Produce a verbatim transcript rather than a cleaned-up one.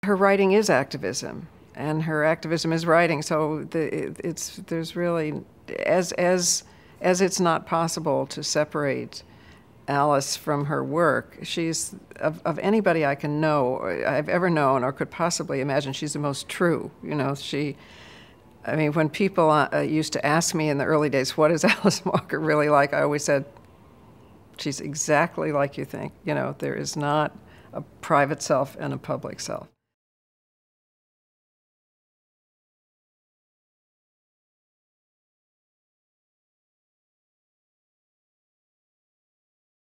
her writing is activism, and her activism is writing. So the, it, it's there's really as as as it's not possible to separate Alice from her work. She's of, of anybody I can know, I've ever known, or could possibly imagine. She's the most true. You know, she. I mean, when people uh, used to ask me in the early days, "What is Alice Walker really like?" I always said, "She's exactly like you think." You know, there is not a private self and a public self.